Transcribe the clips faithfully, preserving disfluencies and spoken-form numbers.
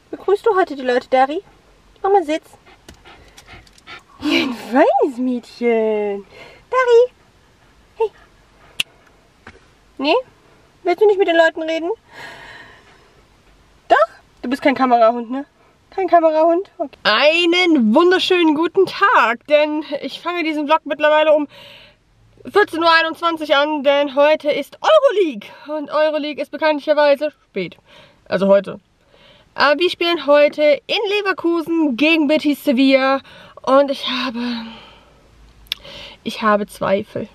Begrüßt du heute die Leute, Dari? Mach mal Sitz. Ja, ein feines Mädchen. Dari. Hey. Nee? Willst du nicht mit den Leuten reden? Doch? Du bist kein Kamerahund, ne? Kein Kamerahund? Okay. Einen wunderschönen guten Tag, denn ich fange diesen Vlog mittlerweile um vierzehn Uhr einundzwanzig an, denn heute ist Euroleague. Und Euroleague ist bekanntlicherweise spät. Also heute. Aber wir spielen heute in Leverkusen gegen Betis Sevilla. Und ich habe... Ich habe Zweifel.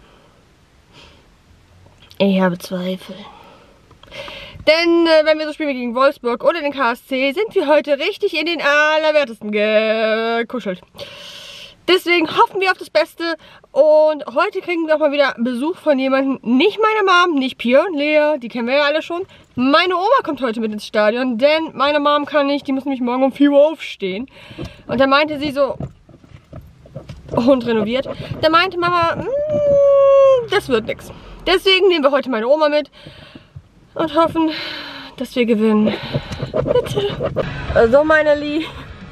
Ich habe Zweifel. Denn äh, wenn wir so spielen wie gegen Wolfsburg oder den K S C, sind wir heute richtig in den Allerwertesten gekuschelt. Deswegen hoffen wir auf das Beste. Und heute kriegen wir auch mal wieder Besuch von jemandem. Nicht meiner Mom, nicht Pia und Lea, die kennen wir ja alle schon. Meine Oma kommt heute mit ins Stadion, denn meine Mom kann nicht, die muss nämlich morgen um vier Uhr aufstehen. Und da meinte sie so, Hund renoviert, da meinte Mama, das wird nichts. Deswegen nehmen wir heute meine Oma mit und hoffen, dass wir gewinnen. Bitte. Also meine Lieben,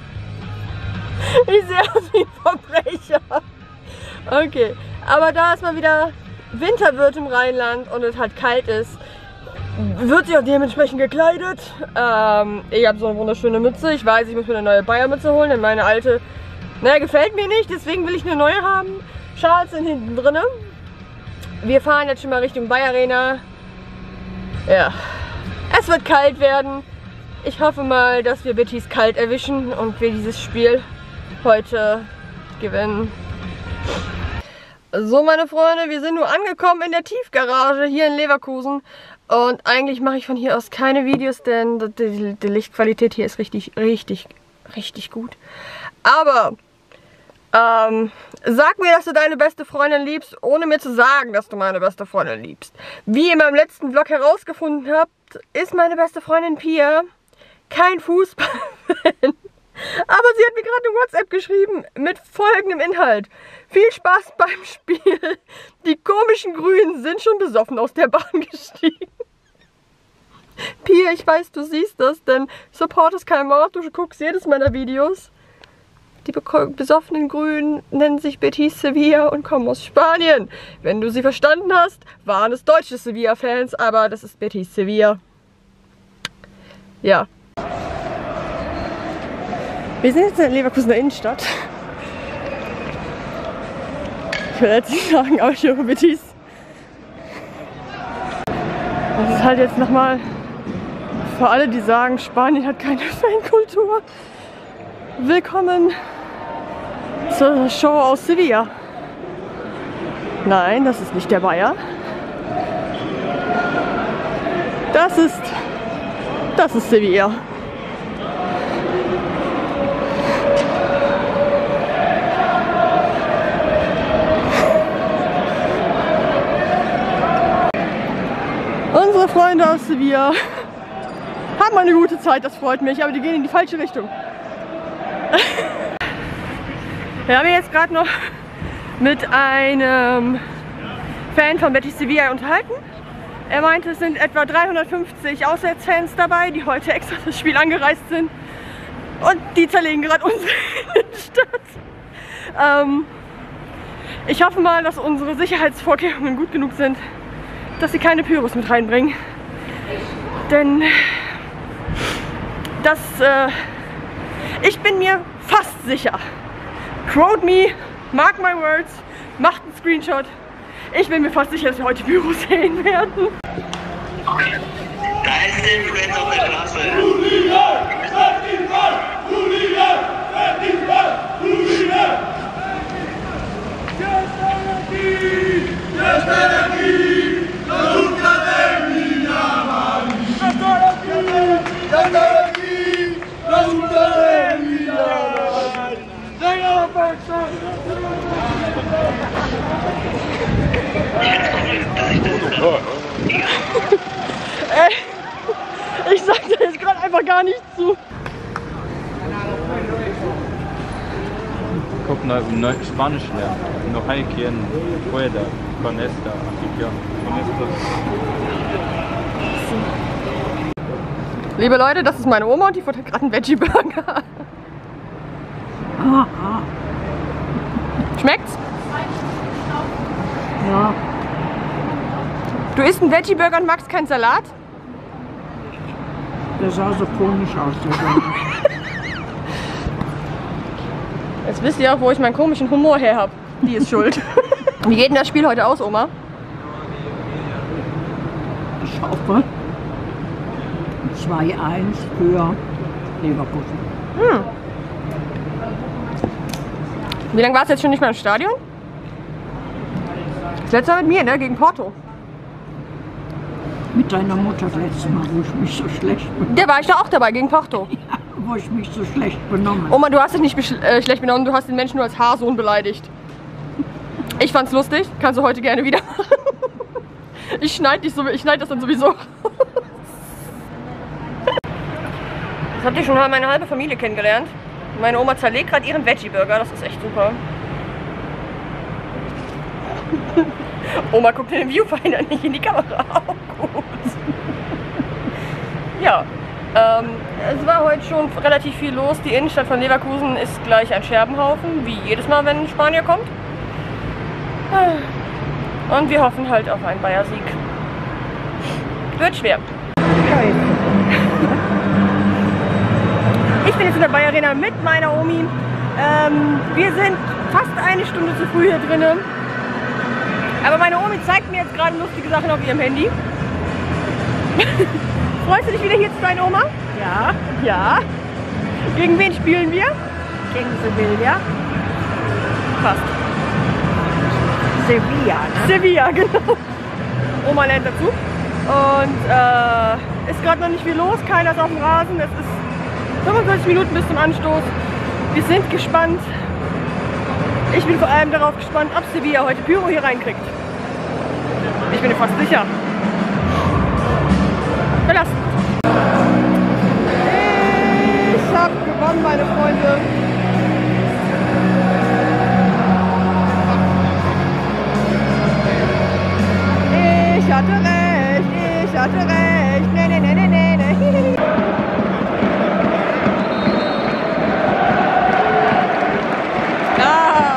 ich sehe aus wie ein Verbrecher. Okay, aber da es mal wieder Winter wird im Rheinland und es halt kalt ist, wird sie auch dementsprechend gekleidet. Ähm, ich habe so eine wunderschöne Mütze. Ich weiß, ich muss mir eine neue Bayer-Mütze holen, denn meine alte, naja, gefällt mir nicht. Deswegen will ich eine neue haben. Schals sind hinten drin. Wir fahren jetzt schon mal Richtung Bayer Arena. Ja, es wird kalt werden. Ich hoffe mal, dass wir Betis kalt erwischen und wir dieses Spiel heute gewinnen. So, meine Freunde, wir sind nur angekommen in der Tiefgarage hier in Leverkusen. Und eigentlich mache ich von hier aus keine Videos, denn die, die Lichtqualität hier ist richtig, richtig, richtig gut. Aber ähm, sag mir, dass du deine beste Freundin liebst, ohne mir zu sagen, dass du meine beste Freundin liebst. Wie ihr in meinem letzten Vlog herausgefunden habt, ist meine beste Freundin Pia kein Fußballfan. Aber sie hat mir gerade eine WhatsApp geschrieben mit folgendem Inhalt. Viel Spaß beim Spiel. Die komischen Grünen sind schon besoffen aus der Bahn gestiegen. Pia, ich weiß, du siehst das, denn Support ist kein Mord. Du guckst jedes meiner Videos. Die besoffenen Grünen nennen sich Betis Sevilla und kommen aus Spanien. Wenn du sie verstanden hast, waren es deutsche Sevilla-Fans, aber das ist Betis Sevilla. Ja. Wir sind jetzt in der Leverkusener Innenstadt. Ich will jetzt nicht sagen, aber ich höre Betis. Das ist halt jetzt nochmal für alle, die sagen, Spanien hat keine Fankultur. Willkommen zur Show aus Sevilla. Nein, das ist nicht der Bayer. Das ist, das ist Sevilla. Unsere Freunde aus Sevilla haben eine gute Zeit, das freut mich, aber die gehen in die falsche Richtung. Wir haben jetzt gerade noch mit einem Fan von Betis Sevilla unterhalten. Er meinte, es sind etwa dreihundertfünfzig Auswärtsfans dabei, die heute extra das Spiel angereist sind. Und die zerlegen gerade unsere Stadt. Ähm, ich hoffe mal, dass unsere Sicherheitsvorkehrungen gut genug sind, dass sie keine Pyros mit reinbringen. Denn das, äh, ich bin mir fast sicher. Quote me, mark my words, macht einen Screenshot. Ich bin mir fast sicher, dass wir heute Pyros sehen werden. Da ist der Influencer auf der Straße. Ich sag dir jetzt gerade einfach gar nicht zu. Guck mal, neu, Spanisch lernen. No hay quien pueda con esta afición. Con esto. Liebe Leute, das ist meine Oma und die futtert gerade einen Veggie-Burger. Ah, ah. Schmeckt's? Ja. Du isst einen Veggie-Burger und magst keinen Salat? Der sah so komisch aus, der Burger. Jetzt wisst ihr auch, wo ich meinen komischen Humor her habe. Die ist schuld. Wie geht denn das Spiel heute aus, Oma? Ich hoffe zwei eins für Leverkusen. Hm. Wie lange warst du jetzt schon nicht mehr im Stadion? Das letzte Mal mit mir, ne? Gegen Porto. Mit deiner Mutter das letzte Mal, wo ich mich so schlecht benommen Der war ich da auch dabei, gegen Porto. ja, wo ich mich so schlecht benommen habe. Oma, du hast dich nicht besch- äh, schlecht benommen, du hast den Menschen nur als Haarsohn beleidigt. Ich fand's lustig, kannst du heute gerne wieder machen. Ich schneide dich so, ich schneide das dann sowieso raus. Jetzt habt ihr schon meine halbe Familie kennengelernt. Meine Oma zerlegt gerade ihren Veggie-Burger, das ist echt super. Oma guckt in den Viewfinder, nicht in die Kamera. Auch gut. Ja, ähm, es war heute schon relativ viel los. Die Innenstadt von Leverkusen ist gleich ein Scherbenhaufen, wie jedes Mal, wenn ein Spanier kommt. Und wir hoffen halt auf einen Bayer-Sieg. Wird schwer. Ich bin jetzt in der Bayer Arena mit meiner Omi. Ähm, wir sind fast eine Stunde zu früh hier drinnen. Aber meine Omi zeigt mir jetzt gerade lustige Sachen auf ihrem Handy. Freust du dich wieder hier zu sein, Oma? Ja, Ja. Gegen wen spielen wir? gegen Sevilla. Fast. Sevilla, ne? Sevilla, genau. Oma lernt dazu. Und äh, ist gerade noch nicht viel los, keiner ist auf dem Rasen. Es ist fünfundvierzig Minuten bis zum Anstoß. Wir sind gespannt. Ich bin vor allem darauf gespannt, ob Sevilla heute Pyro hier reinkriegt. Ich bin mir fast sicher. Verlassen. Ich habe gewonnen, meine Freunde. Ich hatte recht, ich hatte recht. Nee, nee, nee, nee, nee, nee. Ah.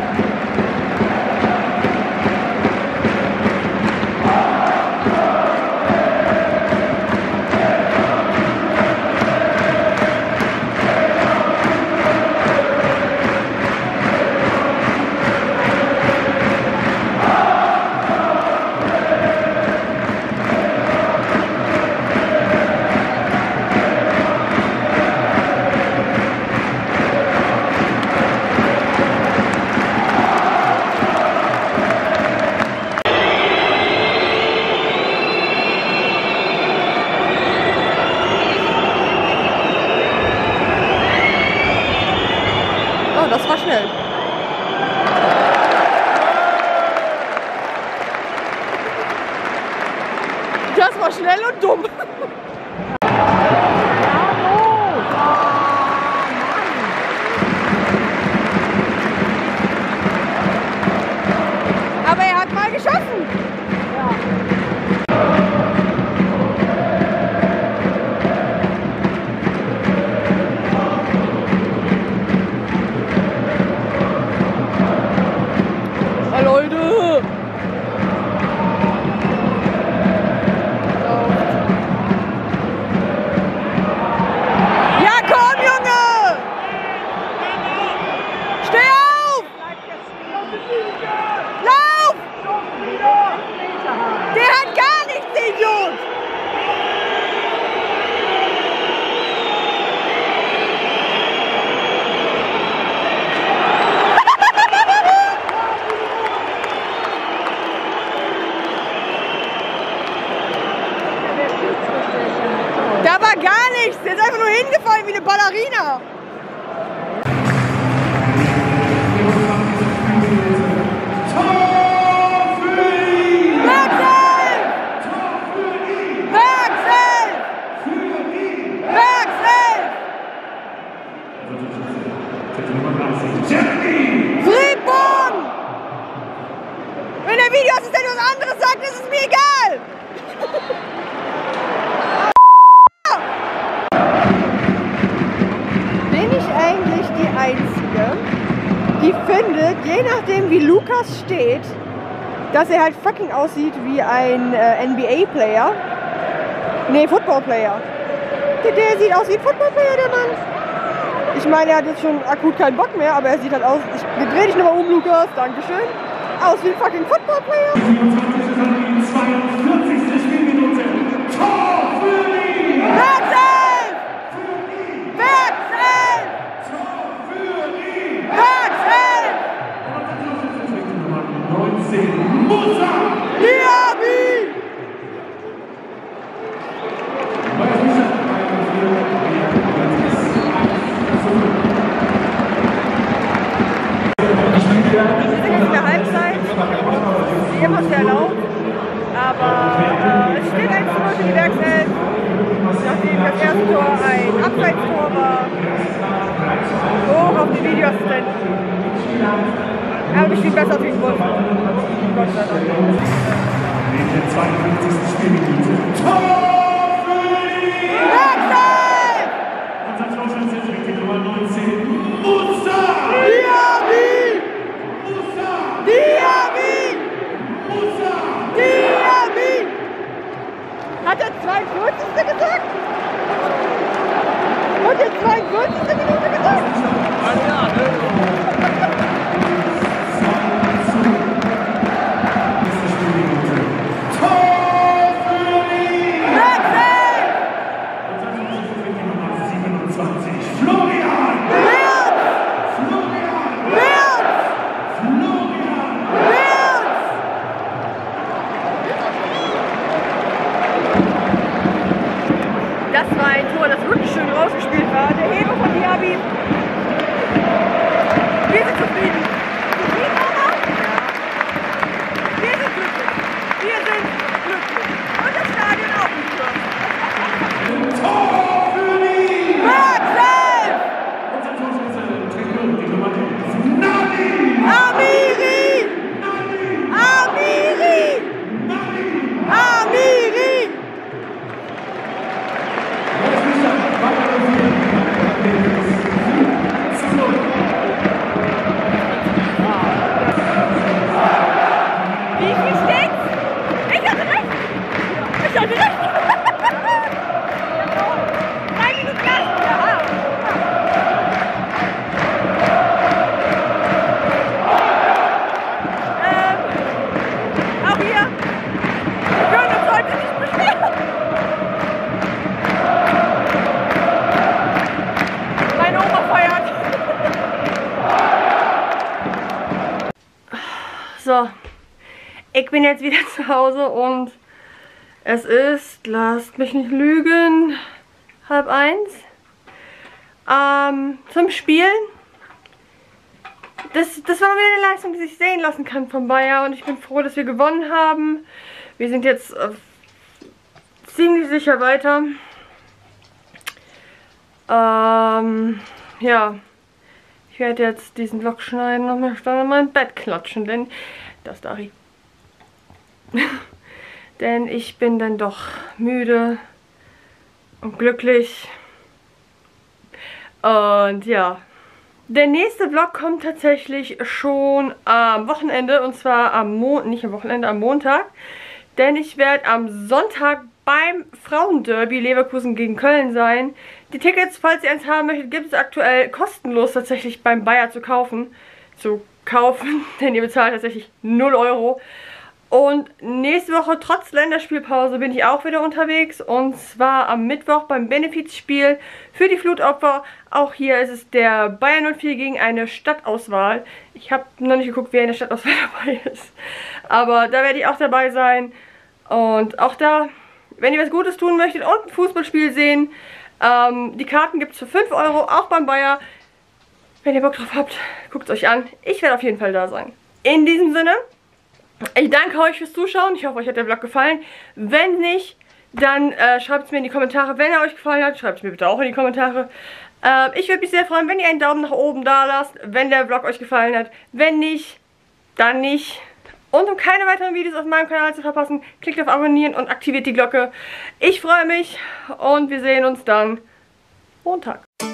Das war schnell. Das war schnell und dumm. Aber er hat mal geschossen. Leute! Ja, komm, Junge! Steh auf! Lauf! Der hat gar nichts, der Idiot! Da war gar nichts, der ist einfach nur hingefallen wie eine Ballerina. Wechsel! Wechsel! Wechsel! Friedbogen! Wenn der Videoassistent was anderes sagt, ist es mir egal! die findet, je nachdem wie Lukas steht, dass er halt fucking aussieht wie ein äh, N B A-Player. Nee, Football-Player. Der, der sieht aus wie ein Football-Player, der Mann. Ich meine, er hat jetzt schon akut keinen Bock mehr, aber er sieht halt aus. Ich dreh dich nochmal um, Lukas. Dankeschön. Aus wie ein fucking Football-Player. zweiundvierzigste Spielminute. Tor für die! Wechsel! Wechsel! Tor für die! Wechsel! Nummer neunzehn. Musa! Diaby! Wir sind jetzt in der Halbzeit, wie immer sehr laut, aber äh, es steht eins zu null für die Werkself, nachdem das erste Tor ein Abseitstor war. Hoch auf die Videoassistenten. Aber wir spielen besser als gegen Wolf. Gott sei Dank. In der zweiundfünfzigsten Spielminute. Tor für die! Werkself! Unser Torschütze ist die Nummer neunzehn. Musa! Diaby! Diaby! Musa! Diaby! Hat er zweiundvierzigste gesagt? Hat er zweiundvierzigste Minute gesagt? Tor für die! Wechsel! Unser Torschütze ist die Nummer siebenundzwanzig. Florian! Wild! Florian! Wild! Florian! Wild! Das war ein Tor, das wirklich schön rausgespielt war. Der Heber von Diaby. Wir sind zufrieden. Zufrieden, Mama? Ja. Wir sind glücklich. Wir sind glücklich. Und das Stadion auch geschlossen. Tor für die! Wechsel! Unser Torschütze trägt die Nummer elf. Nani! Amiri! Amiri! Amiri! Wie viel steht's? Ich hatte recht! Ich hatte recht! Drei Minuten Gas! Ja. Ähm, auch hier. Wir können uns heute nicht beschweren. Meine Oma feiert. So, ich bin jetzt wieder zu Hause und es ist, lasst mich nicht lügen, halb eins. Ähm, zum Spielen. Das, das war wieder eine Leistung, die sich sehen lassen kann von Bayer und ich bin froh, dass wir gewonnen haben. Wir sind jetzt äh, ziemlich sicher weiter. Ähm, ja. Ich werde jetzt diesen Vlog schneiden und mich dann in mein Bett klatschen, denn das ist Dari. Denn ich bin dann doch müde und glücklich. Und ja, der nächste Vlog kommt tatsächlich schon am Wochenende. Und zwar am Montag, nicht am Wochenende, am Montag. Denn ich werde am Sonntag beim Frauenderby Leverkusen gegen Köln sein. Die Tickets, falls ihr eins haben möchtet, gibt es aktuell kostenlos tatsächlich beim Bayer zu kaufen. Zu kaufen, denn ihr bezahlt tatsächlich null Euro. Und nächste Woche, trotz Länderspielpause, bin ich auch wieder unterwegs. Und zwar am Mittwoch beim Benefizspiel für die Flutopfer. Auch hier ist es der Bayer null vier gegen eine Stadtauswahl. Ich habe noch nicht geguckt, wer in der Stadtauswahl dabei ist. Aber da werde ich auch dabei sein. Und auch da, wenn ihr was Gutes tun möchtet und ein Fußballspiel sehen, ähm, die Karten gibt es für fünf Euro, auch beim Bayer. Wenn ihr Bock drauf habt, guckt es euch an. Ich werde auf jeden Fall da sein. In diesem Sinne, ich danke euch fürs Zuschauen. Ich hoffe, euch hat der Vlog gefallen. Wenn nicht, dann äh, schreibt es mir in die Kommentare. Wenn er euch gefallen hat, schreibt es mir bitte auch in die Kommentare. Äh, ich würde mich sehr freuen, wenn ihr einen Daumen nach oben da lasst, wenn der Vlog euch gefallen hat. Wenn nicht, dann nicht. Und um keine weiteren Videos auf meinem Kanal zu verpassen, klickt auf Abonnieren und aktiviert die Glocke. Ich freue mich und wir sehen uns dann Montag.